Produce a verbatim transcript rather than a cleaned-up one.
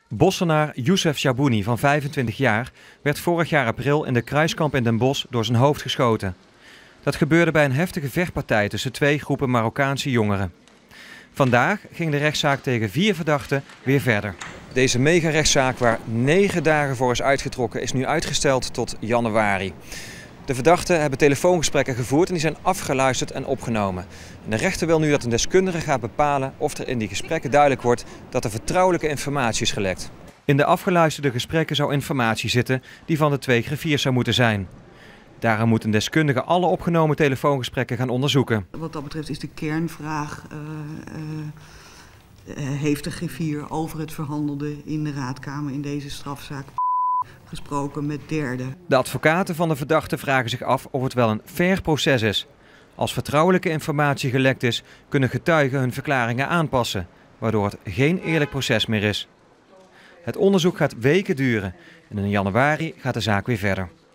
Bossenaar Youssef Chabouni van vijfentwintig jaar werd vorig jaar april in de Kruiskamp in Den Bosch door zijn hoofd geschoten. Dat gebeurde bij een heftige vechtpartij tussen twee groepen Marokkaanse jongeren. Vandaag ging de rechtszaak tegen vier verdachten weer verder. Deze mega-rechtszaak, waar negen dagen voor is uitgetrokken, is nu uitgesteld tot januari. De verdachten hebben telefoongesprekken gevoerd en die zijn afgeluisterd en opgenomen. En de rechter wil nu dat een deskundige gaat bepalen of er in die gesprekken duidelijk wordt dat er vertrouwelijke informatie is gelekt. In de afgeluisterde gesprekken zou informatie zitten die van de twee griffiers zou moeten zijn. Daarom moet een deskundige alle opgenomen telefoongesprekken gaan onderzoeken. Wat dat betreft is de kernvraag, uh, uh, heeft de griffier over het verhandelde in de raadkamer in deze strafzaak gesproken met derden. De advocaten van de verdachte vragen zich af of het wel een fair proces is. Als vertrouwelijke informatie gelekt is, kunnen getuigen hun verklaringen aanpassen, waardoor het geen eerlijk proces meer is. Het onderzoek gaat weken duren en in januari gaat de zaak weer verder.